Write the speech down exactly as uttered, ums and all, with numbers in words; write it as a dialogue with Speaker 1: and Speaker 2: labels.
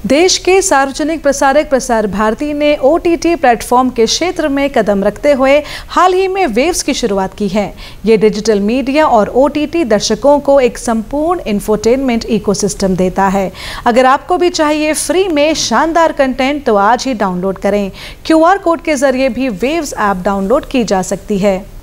Speaker 1: देश के सार्वजनिक प्रसारक प्रसार भारती ने ओ टी टी प्लेटफॉर्म के क्षेत्र में कदम रखते हुए हाल ही में वेव्स की शुरुआत की है। ये डिजिटल मीडिया और ओ टी टी दर्शकों को एक संपूर्ण इंफोटेनमेंट इकोसिस्टम देता है। अगर आपको भी चाहिए फ्री में शानदार कंटेंट तो आज ही डाउनलोड करें। क्यू आर कोड के जरिए भी वेव्स ऐप डाउनलोड की जा सकती है।